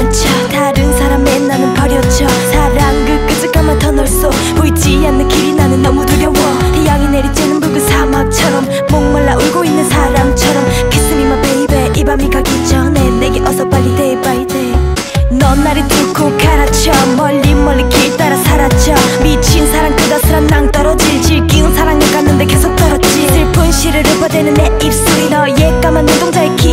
미쳐 다른 사람의 나는 버려져 사랑 그 끝을 감아 터널 속 보이지 않는 길이 나는 너무 두려워 태양이 내리쬐는 붉은 사막처럼 목말라 울고 있는 사람처럼 Kiss me my baby 이 밤이 가기 전에 내게 어서 빨리 day by day 넌 나를 뚫고 갈아쳐 멀리 멀리 길 따라 사라져 미친 사랑 끝없으란 낭떠러질 즐기운 사랑을 갔는데 계속 떨어지 슬픈 시를 읊어대는 내 입술이 너의 까만 눈동자에